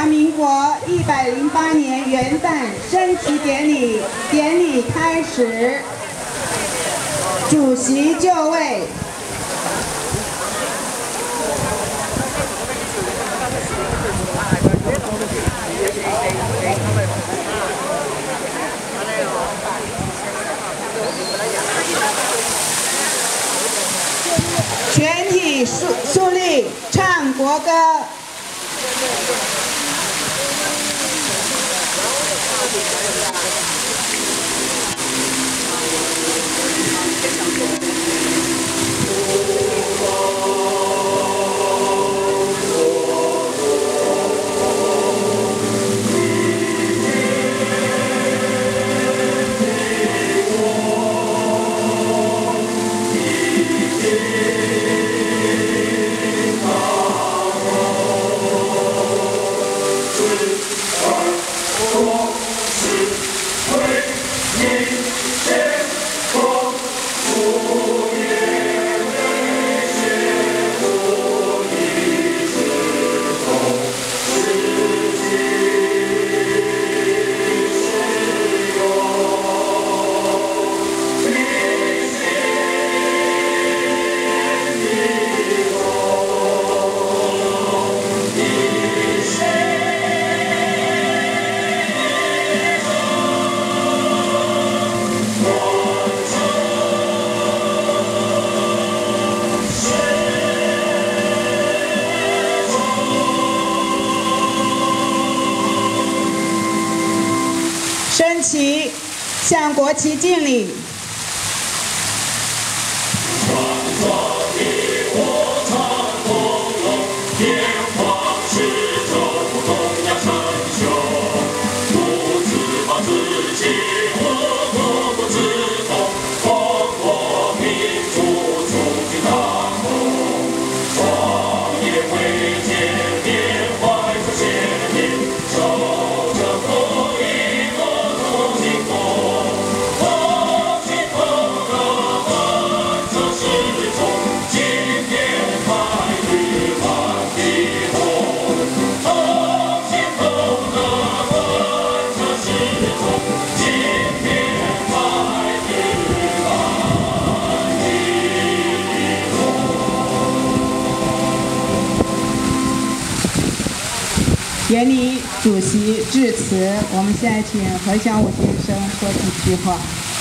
民国108年元旦升旗典礼开始，主席就位。全体肃立，唱国歌。升旗，向国旗敬礼。典礼主席致辞，我们现在请何小武先生说几句话。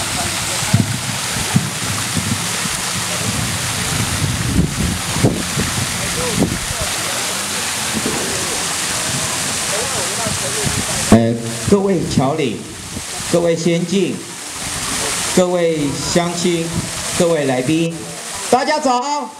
各位侨领、各位先进、各位乡亲、各位来宾，大家早！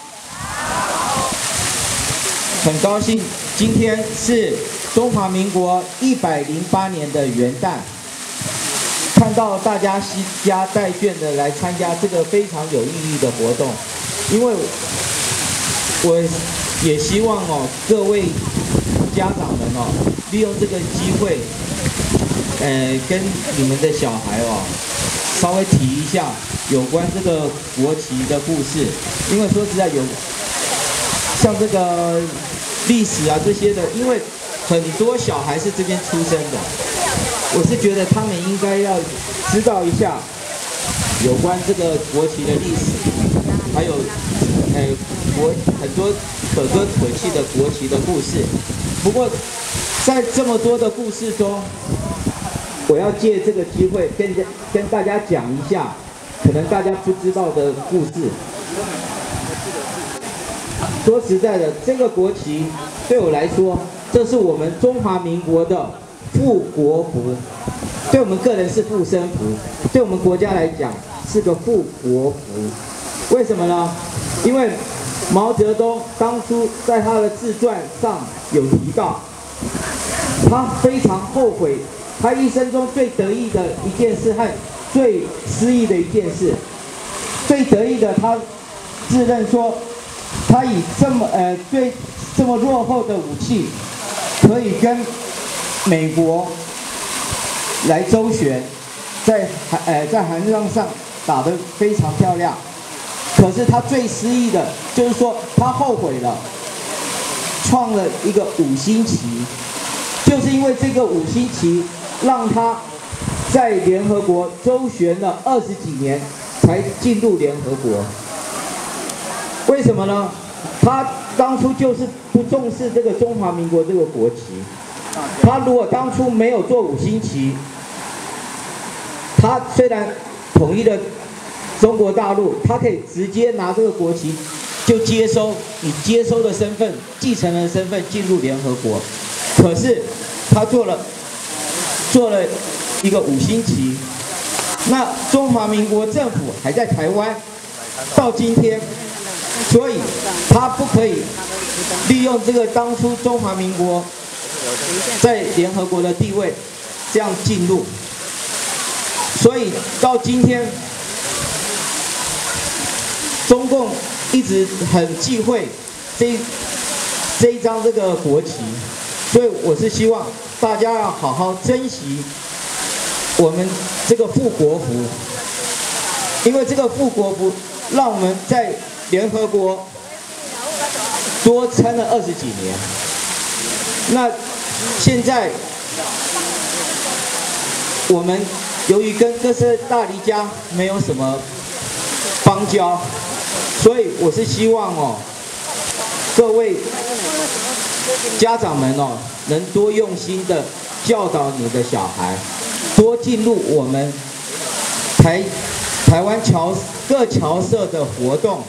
很高兴，今天是中华民国108年的元旦，看到大家携家带眷的来参加这个非常有意义的活动，因为我也希望各位家长们利用这个机会，跟你们的小孩稍微提一下有关这个国旗的故事，因为说实在像这个历史啊这些的，因为很多小孩是这边出生的，我是觉得他们应该要知道一下有关这个国旗的历史，还有很多可歌可泣的国旗的故事。不过在这么多的故事中，我要借这个机会跟大家讲一下可能大家不知道的故事。说实在的，这个国旗对我来说，这是我们中华民国的护国符，对我们个人是护身符，对我们国家来讲是个护国符。为什么呢？因为毛泽东当初在他的自传上有提到，他非常后悔，他一生中最得意的一件事和最失意的一件事，最得意的他自认说，他以这么落后的武器，可以跟美国来周旋，在韩战上打得非常漂亮。可是他最失意的就是说，他后悔了，创了一个5星旗， 就是因为这个5星旗，让他在联合国周旋了20几年，才进入联合国。为什么呢？他当初就是不重视这个中华民国这个国旗。他如果当初没有做5星旗，他虽然统一了中国大陆，他可以直接拿这个国旗就接收，以接收的身份、继承人的身份进入联合国。可是他做了一个5星旗，那中华民国政府还在台湾，到今天，所以他不可以利用这个当初中华民国在联合国的地位这样进入，所以到今天，中共一直很忌讳这一张这个国旗，所以我是希望大家要好好珍惜我们这个复国服，因为这个复国服让我们在联合国多撑了20几年。那现在我们由于跟哥斯达黎加没有什么邦交，所以我是希望各位家长们能多用心的教导你的小孩，多进入我们台湾各侨社的活动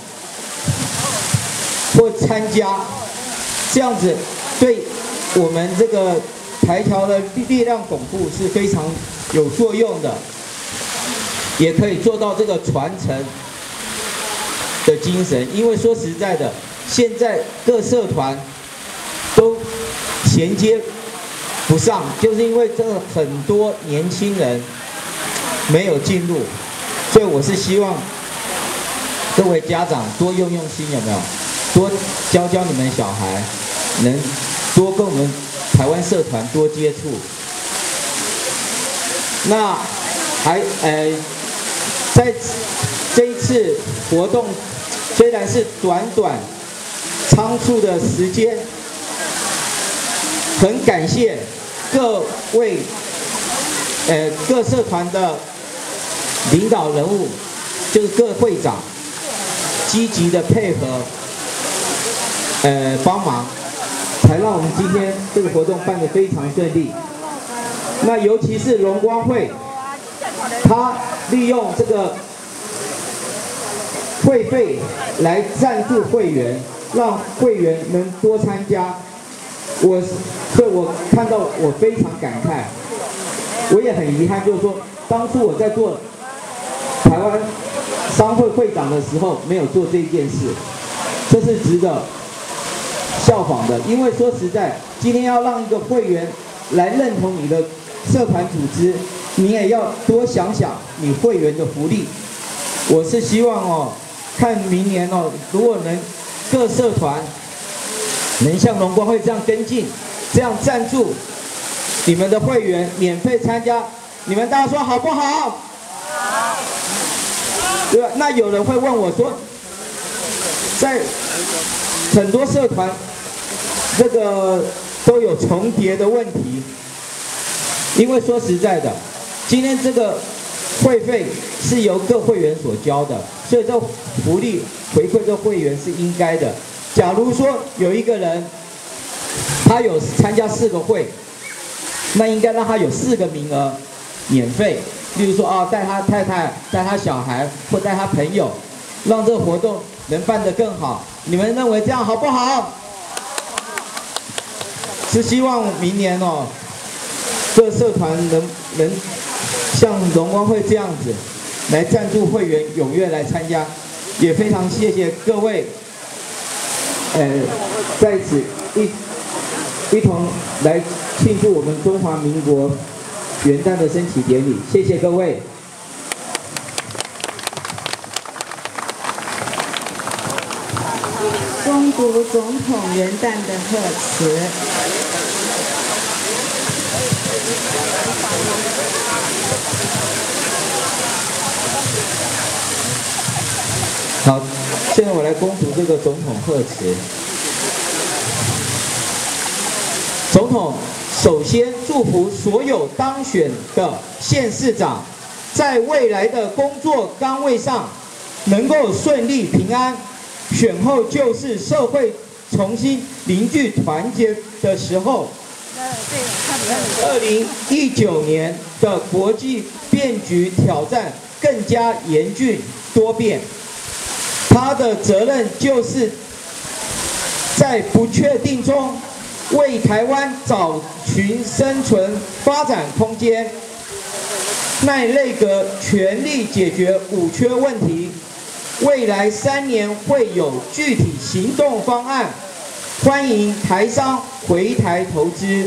或参加，这样子对我们这个台侨的力量巩固是非常有作用的，也可以做到这个传承的精神。因为说实在的，现在各社团都衔接不上，就是因为这个很多年轻人没有进入，所以我是希望各位家长多用心，有没有？多教你们小孩，能多跟我们台湾社团多接触。那在这一次活动，虽然是短仓促的时间，很感谢各位各社团的领导人物，就是各会长积极的配合帮忙，才让我们今天这个活动办得非常顺利。那尤其是荣光会，他利用这个会费来赞助会员，让会员能多参加。所以我看到我非常感慨，我也很遗憾，就是说当初我在做台湾商会会长的时候没有做这件事，这是值得效仿的。因为说实在，今天要让一个会员来认同你的社团组织，你也要多想想你会员的福利。我是希望看明年如果能各社团能像荣光会这样跟进，这样赞助你们的会员免费参加，你们大家说好不好？好。对吧？那有人会问我说，在很多社团这个都有重叠的问题，因为说实在的，今天这个会费是由各会员所交的，所以这福利回馈这会员是应该的。假如说有一个人他有参加4个会，那应该让他有4个名额免费。例如说带他太太、带他小孩或带他朋友，让这个活动能办得更好。你们认为这样好不好？是希望明年各社团能像荣光会这样子来赞助会员，踊跃来参加。也非常谢谢各位，在此一同来庆祝我们中华民国元旦的升旗典礼，谢谢各位。 恭读总统元旦的贺词。 好，现在我来恭读这个总统贺词。总统首先祝福所有当选的县市长，在未来的工作岗位上能够顺利平安。选后就是社会重新凝聚团结的时候。2019年的国际变局挑战更加严峻多变，他的责任就是在不确定中为台湾找寻生存发展空间。赖内阁全力解决5缺问题，未来3年会有具体行动方案，欢迎台商回台投资。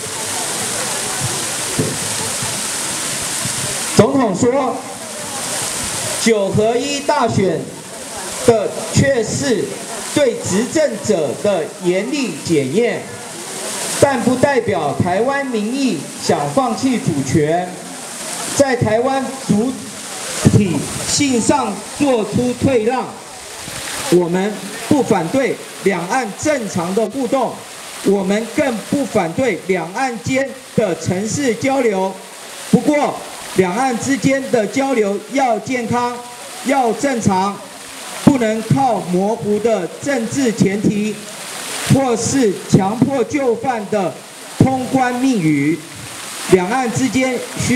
总统说，9合1大选的却是对执政者的严厉检验，但不代表台湾民意想放弃主权，在台湾主体性上做出退让。我们不反对两岸正常的互动，我们更不反对两岸间的城市交流。不过，两岸之间的交流要健康，要正常，不能靠模糊的政治前提，或是强迫就范的通关密语。两岸之间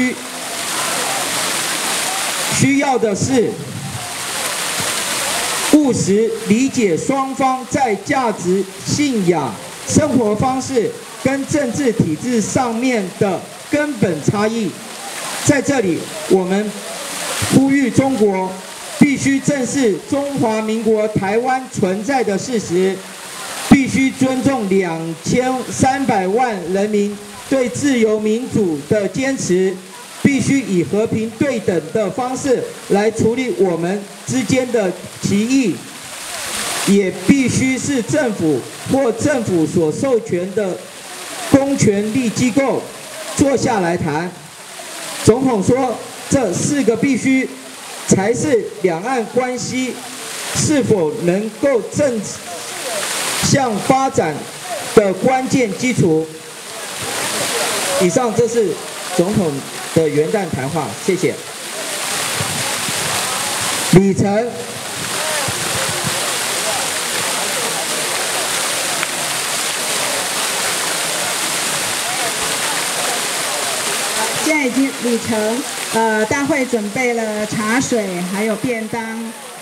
需要的是务实理解双方在价值、信仰、生活方式跟政治体制上面的根本差异。在这里，我们呼吁中国必须正视中华民国台湾存在的事实，必须尊重2300万人民对自由民主的坚持，必须以和平对等的方式来处理我们之间的歧义，也必须是政府或政府所授权的公权力机构坐下来谈。总统说，这4个必须才是两岸关系是否能够正向发展的关键基础。以上，这是总统的元旦谈话，谢谢。李成。 现在已经礼成，大会准备了茶水，还有便当。